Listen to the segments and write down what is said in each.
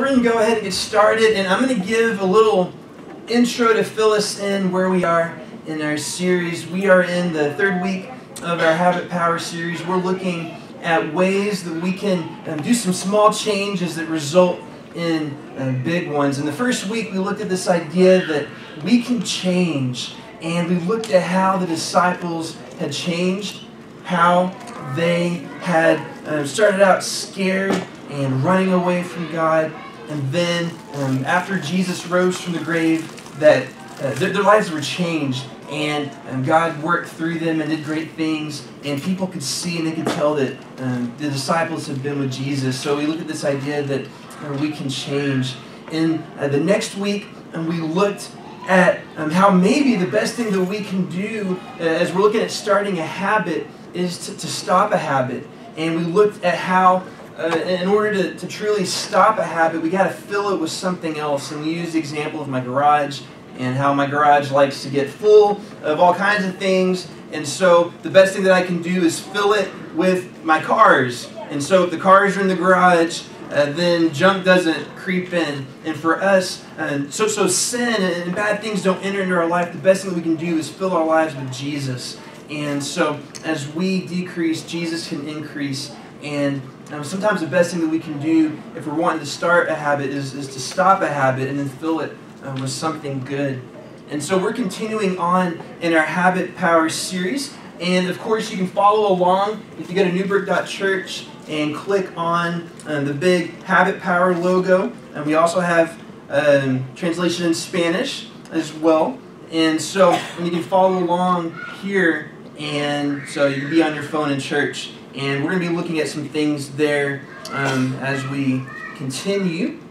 going to go ahead and get started, and I'm going to give a little intro to fill us in where we are in our series. We are in the third week of our Habit Power series. We're looking at ways that we can do some small changes that result in big ones. In the first week, we looked at this idea that we can change, and we looked at how the disciples had changed, how they had started out scared and running away from God, and then after Jesus rose from the grave, that their lives were changed, and God worked through them and did great things, and people could see and they could tell that the disciples had been with Jesus. So we look at this idea that we can change. In the next week, we looked at how maybe the best thing that we can do as we're looking at starting a habit is to stop a habit. And we looked at how in order to truly stop a habit, we got to fill it with something else. And we used the example of my garage and how my garage likes to get full of all kinds of things. And so the best thing that I can do is fill it with my cars. And so if the cars are in the garage, then junk doesn't creep in. And for us, so sin and bad things don't enter into our life. The best thing that we can do is fill our lives with Jesus. And so as we decrease, Jesus can increase. And sometimes the best thing that we can do if we're wanting to start a habit is to stop a habit and then fill it with something good. And so we're continuing on in our Habit Power series. And of course, you can follow along if you go to newbrook.church and click on the big Habit Power logo. And we also have translation in Spanish as well. And so you can follow along here, and so you can be on your phone in church. And we're going to be looking at some things there as we continue.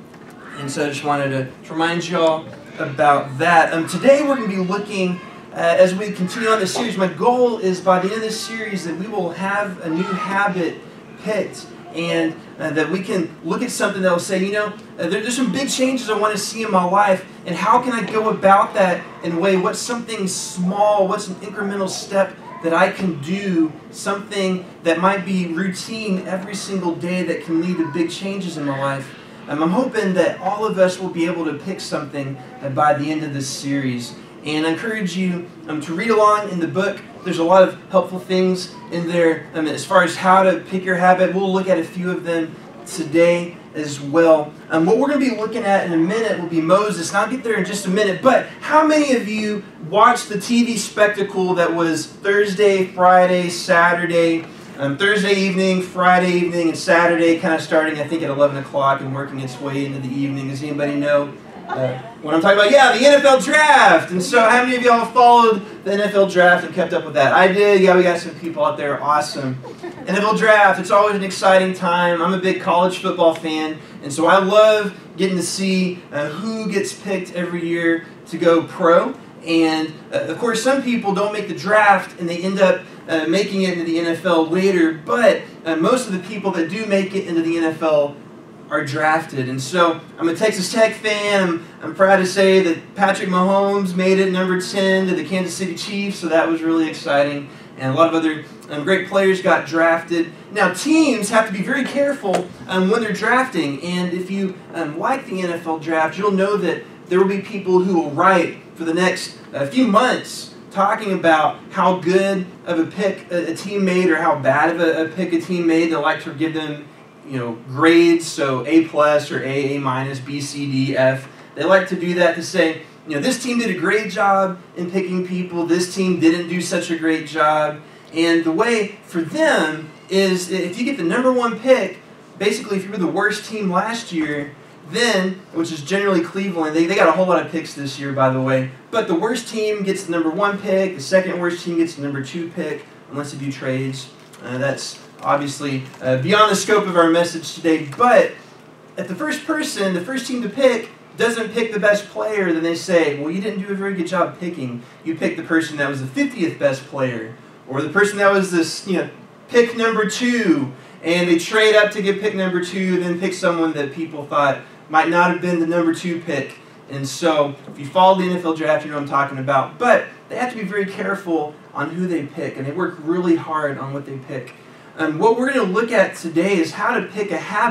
And so I just wanted to remind you all about that. Today we're going to be looking, as we continue on this series, my goal is by the end of this series that we will have a new habit picked, and that we can look at something that will say, you know, there's some big changes I want to see in my life, and how can I go about that in a way, what's something small, what's an incremental step that I can do, something that might be routine every single day that can lead to big changes in my life. I'm hoping that all of us will be able to pick something by the end of this series. And I encourage you to read along in the book. There's a lot of helpful things in there as far as how to pick your habit. We'll look at a few of them today as well. What we're going to be looking at in a minute will be Moses, and I'll get there in just a minute. But how many of you watched the TV spectacle that was Thursday, Friday, Saturday, Thursday evening, Friday evening, and Saturday kind of starting, I think, at 11 o'clock and working its way into the evening? Does anybody know what I'm talking about? Yeah, the NFL Draft. And so how many of y'all followed the NFL Draft and kept up with that? I did. Yeah, we got some people out there. Awesome. NFL Draft, it's always an exciting time. I'm a big college football fan, and so I love getting to see who gets picked every year to go pro. And of course, some people don't make the draft and they end up making it into the NFL later, but most of the people that do make it into the NFL are drafted. And so I'm a Texas Tech fan. I'm proud to say that Patrick Mahomes made it number 10 to the Kansas City Chiefs, so that was really exciting. And a lot of other great players got drafted. Now, teams have to be very careful when they're drafting. And if you like the NFL Draft, you'll know that there will be people who will write for the next few months talking about how good of a pick a team made or how bad of a pick a team made. They like to give them, you know, grades, so A+ or A, B, C, D, F. They like to do that to say, you know, this team did a great job in picking people, this team didn't do such a great job. And the way for them is, if you get the number one pick, basically if you were the worst team last year, then, which is generally Cleveland, they got a whole lot of picks this year, by the way, but the worst team gets the number one pick, the second worst team gets the number 2 pick, unless they do trades. That's obviously beyond the scope of our message today, but if the first person, the first team to pick, doesn't pick the best player, then they say, well, you didn't do a very good job picking. You picked the person that was the 50th best player, or the person that was this, you know, pick number 2, and they trade up to get pick number 2, then pick someone that people thought might not have been the number 2 pick. And so, if you follow the NFL Draft, you know what I'm talking about. But they have to be very careful on who they pick, and they work really hard on what they pick. What we're going to look at today is how to pick a habit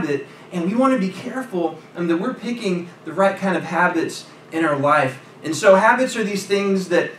And we want to be careful that we're picking the right kind of habits in our life. And so habits are these things that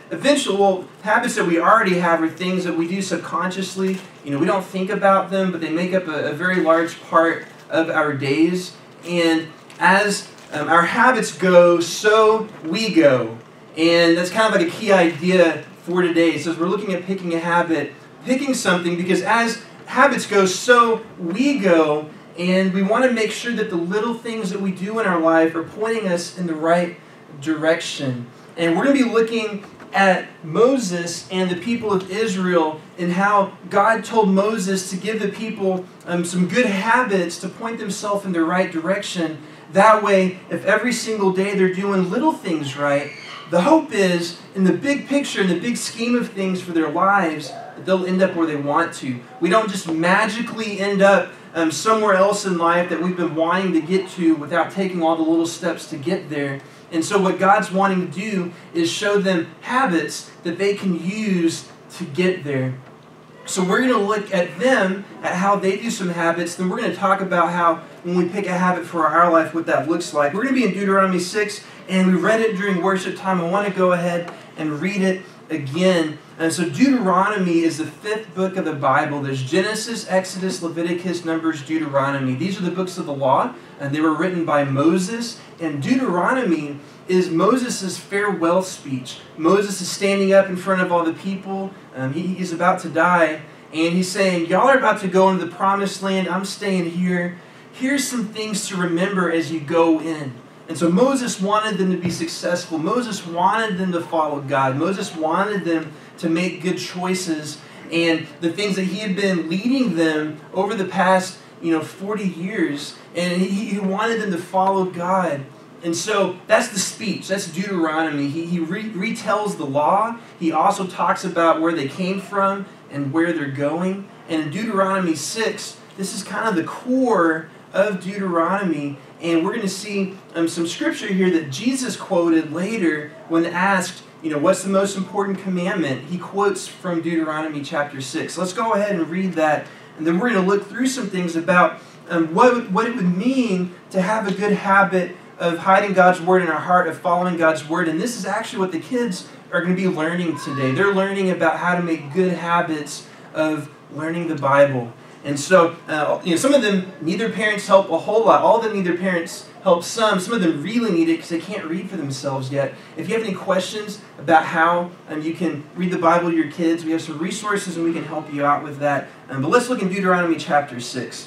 habits that we already have are things that we do subconsciously. We don't think about them, but they make up a very large part of our days. And as our habits go, so we go. And that's kind of like a key idea for today. So as we're looking at picking a habit, picking something, because as habits go, so we go. And we want to make sure that the little things that we do in our life are pointing us in the right direction. And we're going to be looking at Moses and the people of Israel and how God told Moses to give the people some good habits to point themselves in the right direction. That way, if every single day they're doing little things right, the hope is, in the big picture, in the big scheme of things for their lives, that they'll end up where they want to. We don't just magically end up somewhere else in life that we've been wanting to get to without taking all the little steps to get there. And so what God's wanting to do is show them habits that they can use to get there. So we're going to look at them, at how they do some habits. Then we're going to talk about how, when we pick a habit for our life, what that looks like. We're going to be in Deuteronomy 6, and we read it during worship time. I want to go ahead and read it again. And so Deuteronomy is the 5th book of the Bible. There's Genesis, Exodus, Leviticus, Numbers, Deuteronomy. These are the books of the law, and they were written by Moses. And Deuteronomy is Moses' farewell speech. Moses is standing up in front of all the people. He's about to die, and he's saying, y'all are about to go into the promised land. I'm staying here. Here's some things to remember as you go in. And so Moses wanted them to be successful. Moses wanted them to follow God. Moses wanted them to make good choices. And the things that he had been leading them over the past 40 years, and he wanted them to follow God. And so that's the speech. That's Deuteronomy. He retells the law. He also talks about where they came from and where they're going. And in Deuteronomy 6, this is kind of the core of Deuteronomy. And we're going to see some scripture here that Jesus quoted later when asked, what's the most important commandment? He quotes from Deuteronomy chapter 6. Let's go ahead and read that. And then we're going to look through some things about what it would mean to have a good habit of hiding God's word in our heart, of following God's word. And this is actually what the kids are going to be learning today. They're learning about how to make good habits of learning the Bible. And so, some of them need their parents' help a whole lot. All of them need their parents' help some. Some of them really need it because they can't read for themselves yet. If you have any questions about how you can read the Bible to your kids, we have some resources and we can help you out with that. But let's look in Deuteronomy chapter 6.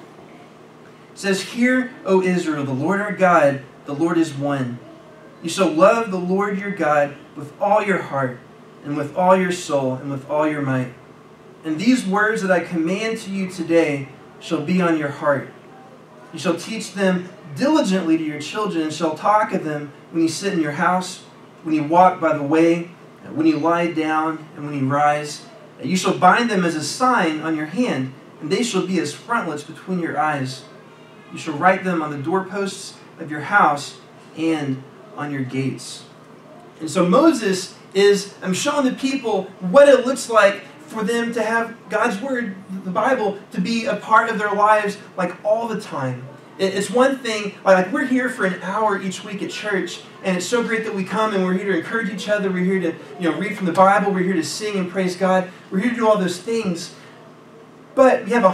It says, "Hear, O Israel, the Lord our God, the Lord is one. You shall love the Lord your God with all your heart, and with all your soul, and with all your might. And these words that I command to you today shall be on your heart. You shall teach them diligently to your children, and shall talk of them when you sit in your house, when you walk by the way, when you lie down, and when you rise. And you shall bind them as a sign on your hand, and they shall be as frontlets between your eyes. You shall write them on the doorposts of your house and on your gates." And so Moses is showing the people what it looks like for them to have God's word, the Bible, to be a part of their lives like all the time. It's one thing, like we're here for an hour each week at church, and it's so great that we come and we're here to encourage each other. We're here to read from the Bible. We're here to sing and praise God. We're here to do all those things. But we have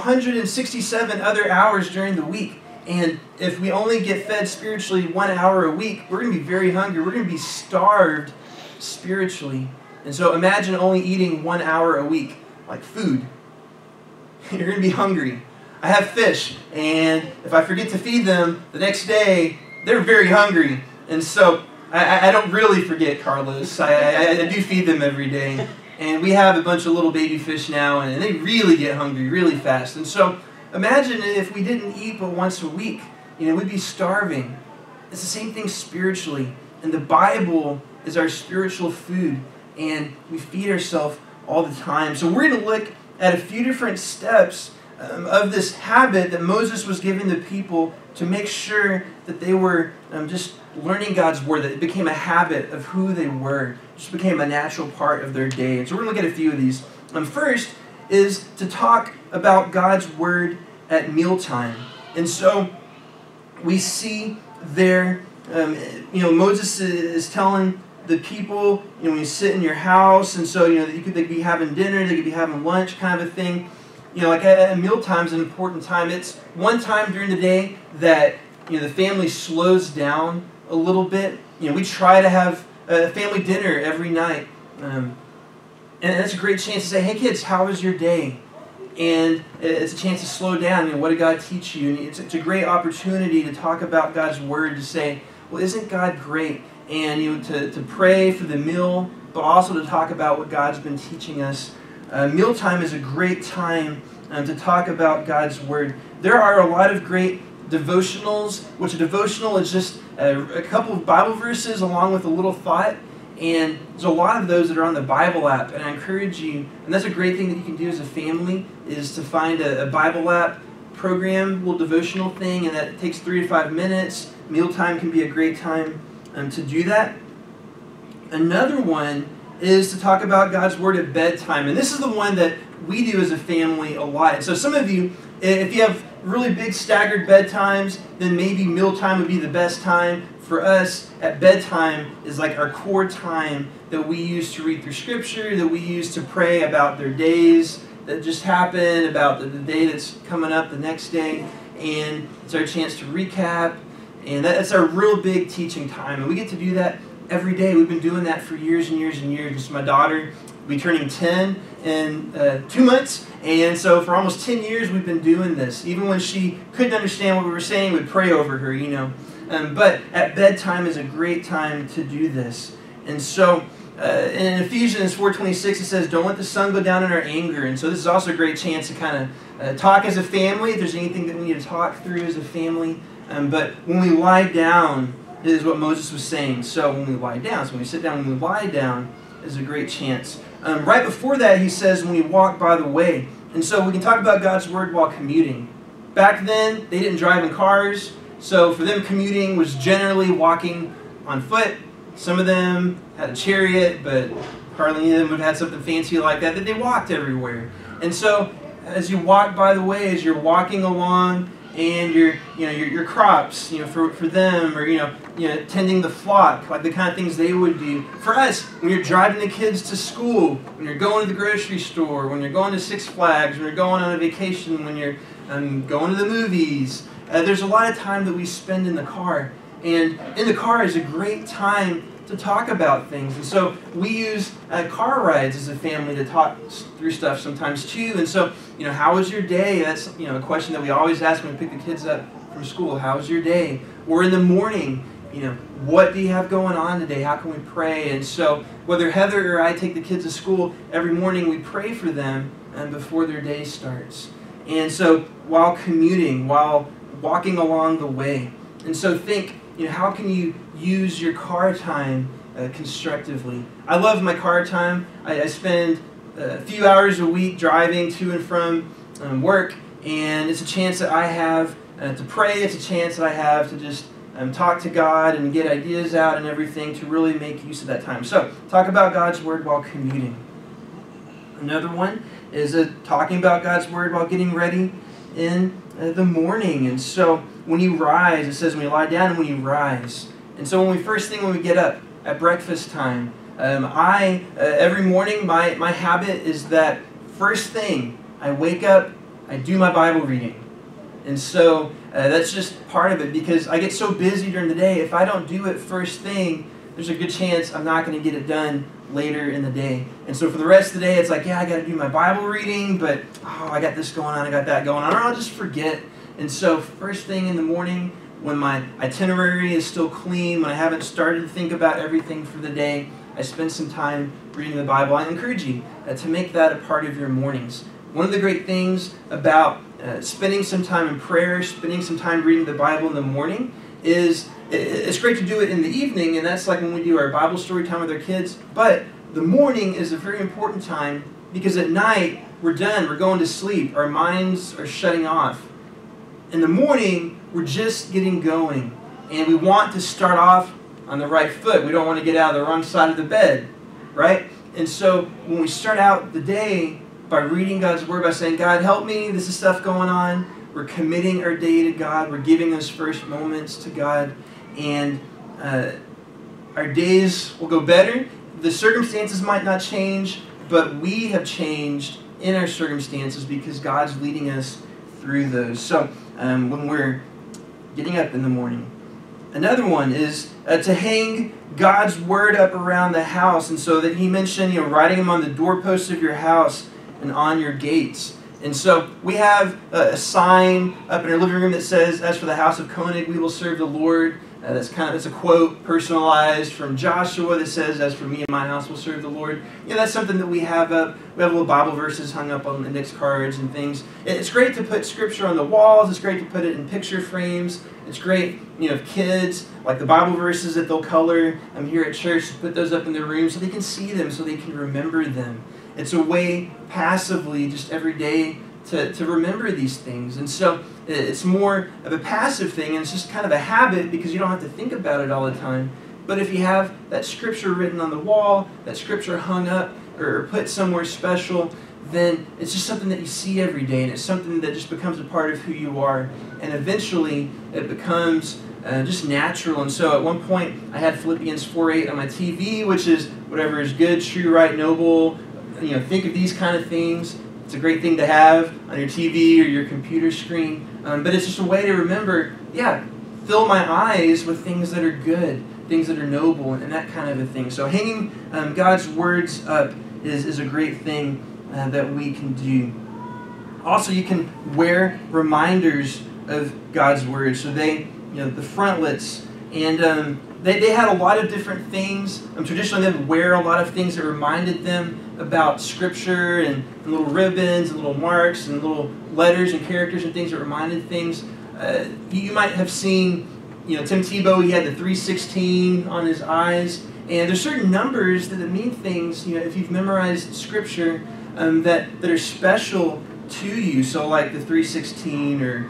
167 other hours during the week. And if we only get fed spiritually 1 hour a week, we're going to be very hungry. We're going to be starved spiritually. And so imagine only eating 1 hour a week, like food. You're going to be hungry. I have fish, and if I forget to feed them the next day, they're very hungry. And so I don't really forget, Carlos. I do feed them every day. And we have a bunch of little baby fish now, and they really get hungry really fast. And so imagine if we didn't eat but once a week. We'd be starving. It's the same thing spiritually. And the Bible is our spiritual food, and we feed ourselves all the time. So we're going to look at a few different steps of this habit that Moses was giving the people to make sure that they were just learning God's word, that it became a habit of who they were. It just became a natural part of their day. And so we're going to look at a few of these. First is to talk about God's word at mealtime. And so we see there, Moses is telling the people, when you sit in your house, and so, they could be having dinner, they could be having lunch, kind of a thing. Like at mealtime is an important time. It's one time during the day that, the family slows down a little bit. We try to have a family dinner every night. And that's a great chance to say, hey kids, how was your day? And it's a chance to slow down. What did God teach you? And it's a great opportunity to talk about God's Word, to say, well, isn't God great? And to pray for the meal, but also to talk about what God's been teaching us. Mealtime is a great time to talk about God's Word. There are a lot of great devotionals, which a devotional is just a couple of Bible verses along with a little thought. And there's a lot of those that are on the Bible app, and I encourage you, and that's a great thing that you can do as a family, is to find a Bible app program, little devotional thing, and that takes 3 to 5 minutes. Mealtime can be a great time to do that. Another one is to talk about God's Word at bedtime, and this is the one that we do as a family a lot. And so some of you, if you have really big staggered bedtimes, then maybe mealtime would be the best time. For us, at bedtime is like our core time that we use to read through Scripture, that we use to pray about their days that just happened, about the day that's coming up the next day, and it's our chance to recap, and that's our real big teaching time, and we get to do that every day. We've been doing that for years and years and years. Just my daughter will be turning 10 in 2 months, and so for almost 10 years we've been doing this. Even when she couldn't understand what we were saying, we'd pray over her, But at bedtime is a great time to do this. And so in Ephesians 4:26 it says, don't let the sun go down in our anger. And so this is also a great chance to kind of talk as a family, if there's anything that we need to talk through as a family. But when we lie down, is what Moses was saying. So when we lie down, so when we sit down, when we lie down, is a great chance. Right before that, he says, when you walk by the way. And so we can talk about God's Word while commuting. Back then, they didn't drive in cars. So for them, commuting was generally walking on foot. Some of them had a chariot, but hardly any of them would have had something fancy like that they walked everywhere. And so as you walk by the way, as you're walking along, and your crops, for them, or tending the flock, like the kind of things they would do. For us, when you're driving the kids to school, when you're going to the grocery store, when you're going to Six Flags, when you're going on a vacation, when you're going to the movies, there's a lot of time that we spend in the car. And in the car is a great time to talk about things. And so we use car rides as a family to talk through stuff sometimes too. And so, how was your day? That's, a question that we always ask when we pick the kids up from school. How was your day? Or in the morning, what do you have going on today? How can we pray? And so whether Heather or I take the kids to school, every morning we pray for them before their day starts. And so while commuting, while walking along the way. And so think, how can you use your car time constructively? I love my car time. I spend a few hours a week driving to and from work, and it's a chance that I have to pray. It's a chance that I have to just talk to God and get ideas out and everything, to really make use of that time. So, talk about God's Word while commuting. Another one is talking about God's Word while getting ready in the morning. And so when you rise, it says when you lie down and when you rise. And so when we get up at breakfast time, every morning my habit is that first thing I wake up, I do my Bible reading. And so that's just part of it, because I get so busy during the day. If I don't do it first thing, there's a good chance I'm not going to get it done later in the day. And so for the rest of the day, it's like, I got to do my Bible reading, but I got this going on, I got that going on, or I'll just forget. And so first thing in the morning, when my itinerary is still clean, when I haven't started to think about everything for the day, I spend some time reading the Bible. I encourage you to make that a part of your mornings. One of the great things about spending some time in prayer, spending some time reading the Bible in the morning, is it's great to do it in the evening, and that's like when we do our Bible story time with our kids. But the morning is a very important time, because at night we're done, we're going to sleep, our minds are shutting off. In the morning, we're just getting going, and we want to start off on the right foot. We don't want to get out of the wrong side of the bed, right? And so when we start out the day by reading God's Word, by saying, God, help me, this is stuff going on, we're we're committing our day to God. We're giving those first moments to God. And our days will go better. The circumstances might not change, but we have changed in our circumstances because God's leading us through those. So when we're getting up in the morning. Another one is to hang God's word up around the house. And so that he mentioned, writing them on the doorposts of your house and on your gates. And so we have a sign up in our living room that says, "As for the house of Koenig, we will serve the Lord." That's a quote personalized from Joshua that says, "As for me and my house, we'll serve the Lord." That's something that we have up. We have little Bible verses hung up on index cards and things. It's great to put scripture on the walls. It's great to put it in picture frames. It's great, if kids, like the Bible verses that they'll color here at church, to put those up in their room so they can see them, so they can remember them. It's a way passively, just every day, to remember these things. And so it's more of a passive thing, and it's just kind of a habit because you don't have to think about it all the time. But if you have that scripture written on the wall, that scripture hung up or put somewhere special, then it's just something that you see every day, and it's something that just becomes a part of who you are. And eventually it becomes just natural. And so at one point I had Philippians 4:8 on my TV, which is whatever is good, true, right, noble. Think of these kind of things. It's a great thing to have on your TV or your computer screen. But it's just a way to remember, fill my eyes with things that are good, things that are noble, and that kind of a thing. So hanging God's words up is a great thing that we can do. Also, you can wear reminders of God's words. So the frontlets, and they had a lot of different things. Traditionally, they would wear a lot of things that reminded them about Scripture, and little ribbons and little marks and little letters and characters and things that reminded things. You might have seen, Tim Tebow, he had the 316 on his eyes. And there's certain numbers that mean things, if you've memorized Scripture, that are special to you. So like the 316 or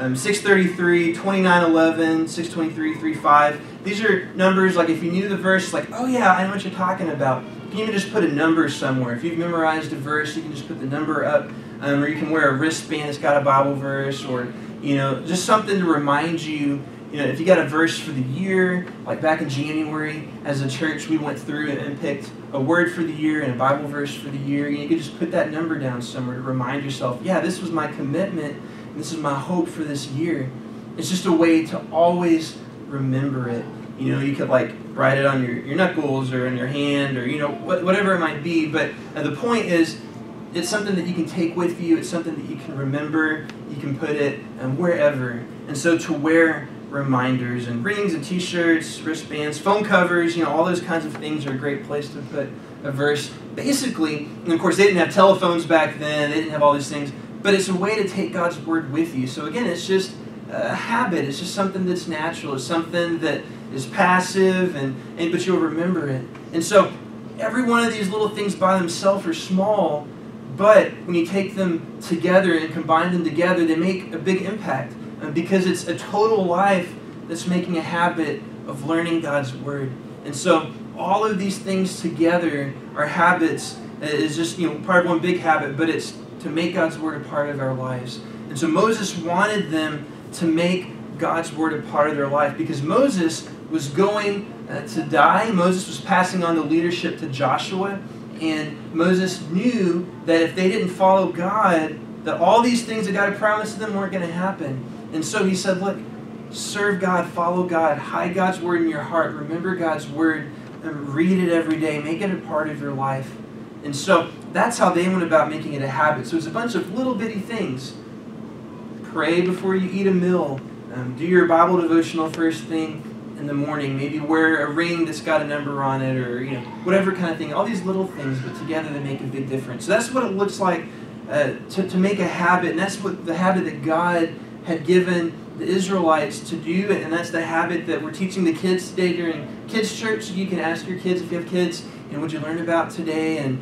633, 2911, 623, 35. These are numbers, like if you knew the verse, like, oh yeah, I know what you're talking about. You can even just put a number somewhere. If you've memorized a verse, you can just put the number up, or you can wear a wristband that's got a Bible verse, or just something to remind you. If you got a verse for the year, like back in January, as a church, we went through and picked a word for the year and a Bible verse for the year. You could just put that number down somewhere to remind yourself, this was my commitment, and this is my hope for this year. It's just a way to always remember it. You could write it on your knuckles or in your hand, or whatever it might be. But the point is, it's something that you can take with you. It's something that you can remember. You can put it wherever. And so to wear reminders and rings and t-shirts, wristbands, phone covers, all those kinds of things are a great place to put a verse. Basically, and of course they didn't have telephones back then, they didn't have all these things, but it's a way to take God's word with you. So again, it's just a habit. It's just something that's natural. It's something that is passive, but you'll remember it. And so every one of these little things by themselves are small, but when you take them together and combine them together, they make a big impact. Because it's a total life that's making a habit of learning God's word. And so all of these things together are habits. It's just part of one big habit, but it's to make God's word a part of our lives. And so Moses wanted them to make God's word a part of their life, because Moses was going to die. Moses was passing on the leadership to Joshua, and Moses knew that if they didn't follow God, that all these things that God had promised to them weren't going to happen. And so he said, look, serve God, follow God, hide God's word in your heart, remember God's word, and read it every day, make it a part of your life. And so that's how they went about making it a habit. So it's a bunch of little bitty things. Pray before you eat a meal. Do your Bible devotional first thing in the morning. Maybe wear a ring that's got a number on it, or whatever kind of thing. All these little things, but together they make a big difference. So that's what it looks like to make a habit, and that's what the habit that God had given the Israelites to do, and that's the habit that we're teaching the kids today during kids' church. So you can ask your kids, if you have kids, what you learned about today, and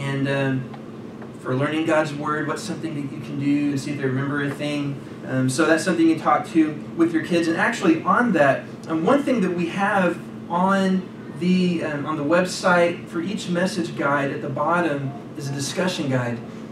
for learning God's word, what's something that you can do to see if they remember a thing. So that's something you talk to with your kids. And actually on that, one thing that we have on the website for each message guide at the bottom is a discussion guide.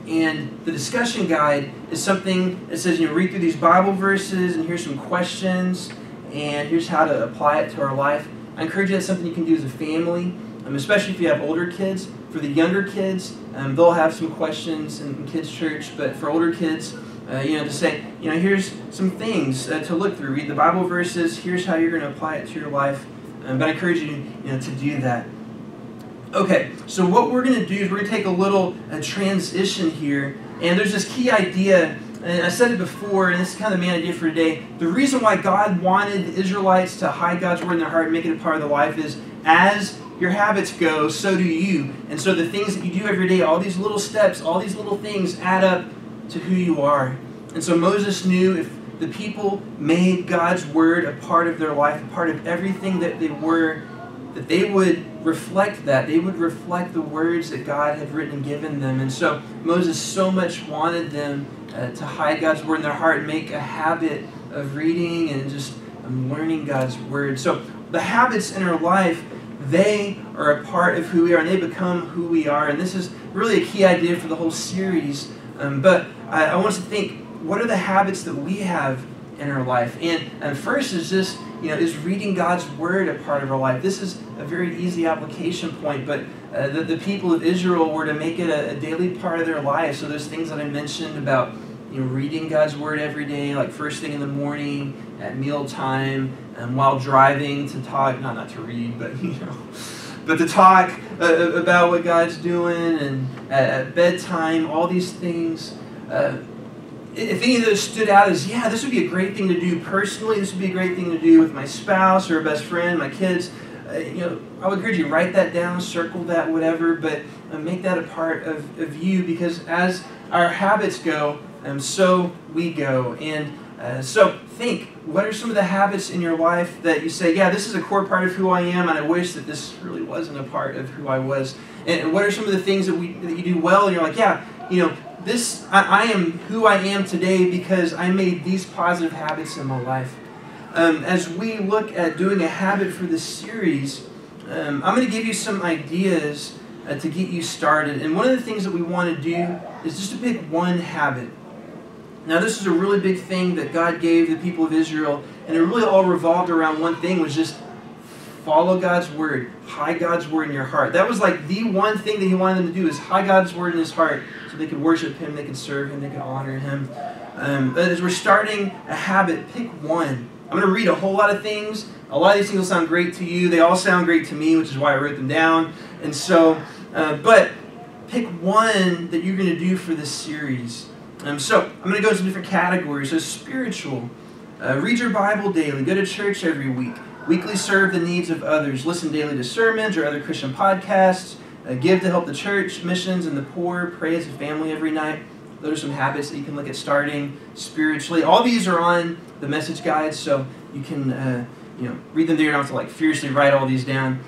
And the discussion guide is something that says, read through these Bible verses, and here's some questions, and here's how to apply it to our life. I encourage you, that's something you can do as a family, especially if you have older kids. For the younger kids, they'll have some questions in kids' church, but for older kids, to say, here's some things to look through. Read the Bible verses. Here's how you're going to apply it to your life. But I encourage you, to do that. Okay, so what we're going to do is we're going to take a little transition here, and there's this key idea, and I said it before, and this is kind of the main idea for today. The reason why God wanted the Israelites to hide God's word in their heart and make it a part of their life is, as your habits go, so do you. And so the things that you do every day, all these little steps, all these little things add up to who you are. And so Moses knew if the people made God's word a part of their life, a part of everything that they were, that they would reflect that. They would reflect the words that God had written and given them. And so Moses so much wanted them to hide God's word in their heart and make a habit of reading and just learning God's word. So the habits in our life, they are a part of who we are, and they become who we are. And this is really a key idea for the whole series. But I want us to think, what are the habits that we have in our life? And first is just, is reading God's word a part of our life? This is a very easy application point, but the people of Israel were to make it a daily part of their life. So there's things that I mentioned about reading God's word every day, like first thing in the morning, at mealtime, and while driving to talk, not to read, but but to talk about what God's doing, and at bedtime, all these things. If any of those stood out as, this would be a great thing to do personally, this would be a great thing to do with my spouse or a best friend, my kids, I would encourage you to write that down, circle that, whatever, but make that a part of you, because as our habits go, so we go. And so think, what are some of the habits in your life that you say, this is a core part of who I am, and I wish that this really wasn't a part of who I was. And what are some of the things that you do well, and you're like, I am who I am today because I made these positive habits in my life. As we look at doing a habit for this series, I'm going to give you some ideas to get you started. And one of the things that we want to do is just to pick one habit. Now, this is a really big thing that God gave the people of Israel, and it really all revolved around one thing, was just follow God's word, hide God's word in your heart. That was like the one thing that He wanted them to do, is hide God's word in His heart, so they could worship Him, they could serve Him, they could honor Him. But as we're starting a habit, pick one. I'm going to read a whole lot of things. A lot of these things will sound great to you. They all sound great to me, which is why I wrote them down. And so, but pick one that you're going to do for this series. So I'm going to go into different categories. So spiritual, read your Bible daily, go to church every week, weekly serve the needs of others, listen daily to sermons or other Christian podcasts, give to help the church, missions, and the poor, pray as a family every night. Those are some habits that you can look at starting spiritually. All these are on the message guide, so you can read them there. You don't have to furiously write all these down.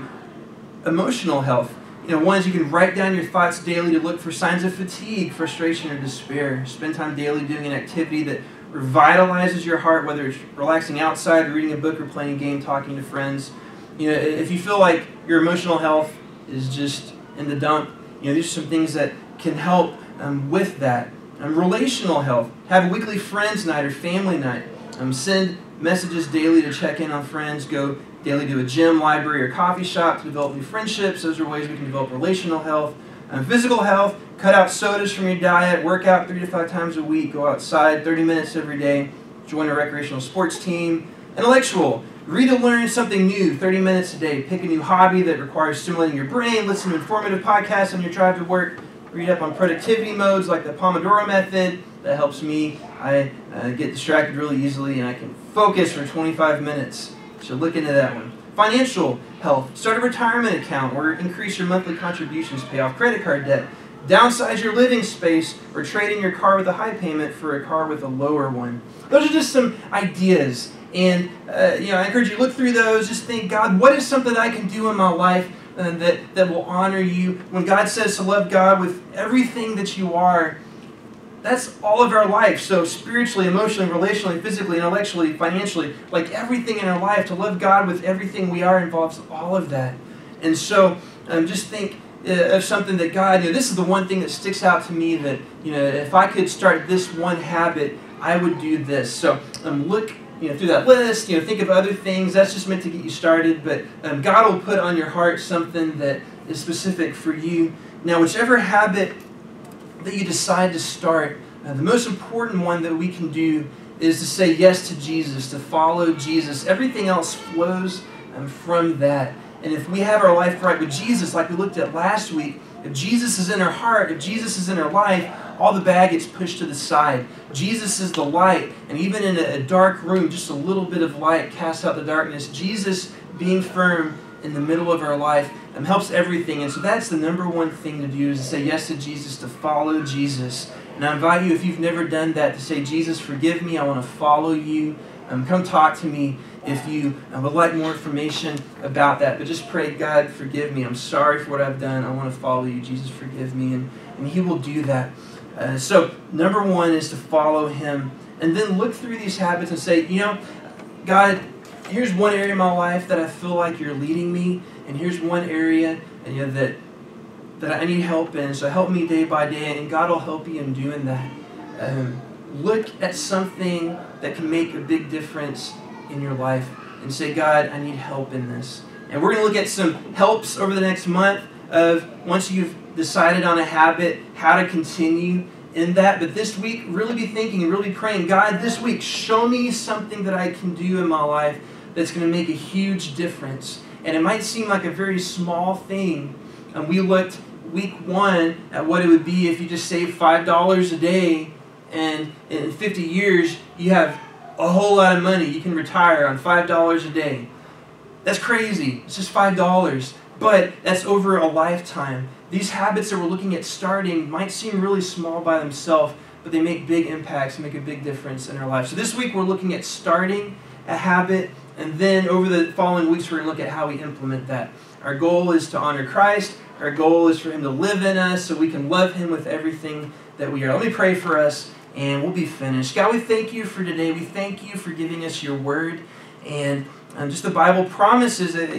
Emotional health. One is you can write down your thoughts daily to look for signs of fatigue, frustration, or despair. Spend time daily doing an activity that revitalizes your heart, whether it's relaxing outside, reading a book, or playing a game, talking to friends. If you feel like your emotional health is just in the dump, these are some things that can help with that. Relational health. Have a weekly friends night or family night. Send messages daily to check in on friends. Go daily to a gym, library, or coffee shop to develop new friendships. Those are ways we can develop relational health. Physical health. Cut out sodas from your diet. Work out 3 to 5 times a week. Go outside 30 minutes every day. Join a recreational sports team. Intellectual. Read or learn something new 30 minutes a day. Pick a new hobby that requires stimulating your brain. Listen to informative podcasts on your drive to work. Read up on productivity modes like the Pomodoro method. That helps me. I get distracted really easily, and I can focus for 25 minutes. So look into that one. Financial health. Start a retirement account or increase your monthly contributions to pay off credit card debt. Downsize your living space or trade in your car with a high payment for a car with a lower one. Those are just some ideas. And I encourage you to look through those. Just think, God, what is something that I can do in my life that will honor you? When God says to love God with everything that you are, that's all of our life. So spiritually, emotionally, relationally, physically, intellectually, financially, everything in our life, to love God with everything we are involves all of that. And so just think, of something that God, this is the one thing that sticks out to me that, if I could start this one habit, I would do this. So look through that list, think of other things. That's just meant to get you started, but God will put on your heart something that is specific for you. Now, whichever habit that you decide to start, the most important one that we can do is to say yes to Jesus, to follow Jesus. Everything else flows from that. And if we have our life right with Jesus, like we looked at last week, if Jesus is in our heart, if Jesus is in our life, all the bad gets pushed to the side. Jesus is the light, and even in a dark room, just a little bit of light casts out the darkness. Jesus being firm in the middle of our life helps everything. And so that's the number one thing to do, is to say yes to Jesus, to follow Jesus. And I invite you, if you've never done that, to say, Jesus, forgive me, I want to follow you. Come talk to me if you would like more information about that. But just pray, God, forgive me. I'm sorry for what I've done. I want to follow you. Jesus, forgive me. And He will do that. So number one is to follow Him. And then look through these habits and say, God, here's one area of my life that I feel like you're leading me. And here's one area that I need help in. So help me day by day. And God will help you in doing that. Look at something that can make a big difference in your life and say, God, I need help in this. And we're going to look at some helps over the next month of, once you've decided on a habit, how to continue in that. But this week, really be thinking and really praying, God, this week, show me something that I can do in my life that's going to make a huge difference. And it might seem like a very small thing. And we looked week 1 at what it would be if you just saved $5 a day, and in 50 years, you have a whole lot of money. You can retire on $5 a day. That's crazy. It's just $5. But that's over a lifetime. These habits that we're looking at starting might seem really small by themselves, but they make big impacts, make a big difference in our life. So this week, we're looking at starting a habit, and then over the following weeks, we're going to look at how we implement that. Our goal is to honor Christ. Our goal is for Him to live in us so we can love Him with everything that we are. Let me pray for us, and we'll be finished. God, we thank you for today. We thank you for giving us your word. And just the Bible promises that,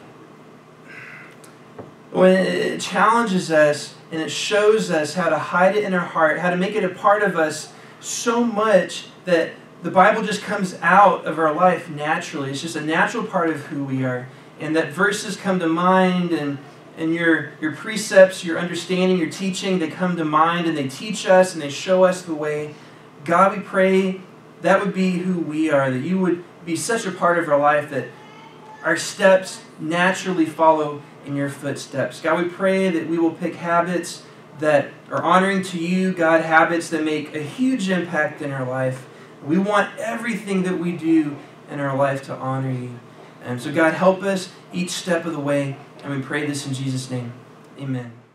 when it challenges us and it shows us how to hide it in our heart, how to make it a part of us so much that the Bible just comes out of our life naturally. It's just a natural part of who we are. And that verses come to mind, and your precepts, your understanding, your teaching, they come to mind, and they teach us and they show us the way. God, we pray that would be who we are, that you would be such a part of our life that our steps naturally follow in your footsteps. God, we pray that we will pick habits that are honoring to you, God, habits that make a huge impact in our life. We want everything that we do in our life to honor you. And so, God, help us each step of the way. And we pray this in Jesus' name. Amen.